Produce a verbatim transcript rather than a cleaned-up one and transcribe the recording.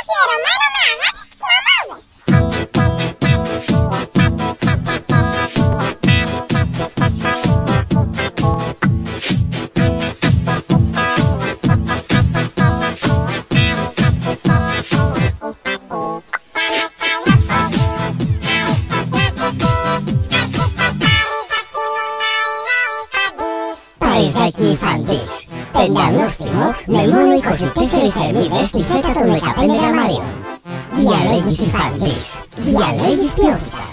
αφιερωμένο με αγάπη στις μαμάδες. Parizaki Ifantis. Πεντανόστιμο με μόνο είκοσι τέσσερις θερμίδες στη φέτα των δεκαπέντε γραμμαρίων. Διαλέγεις Ifantis. Διαλέγεις ποιότητα.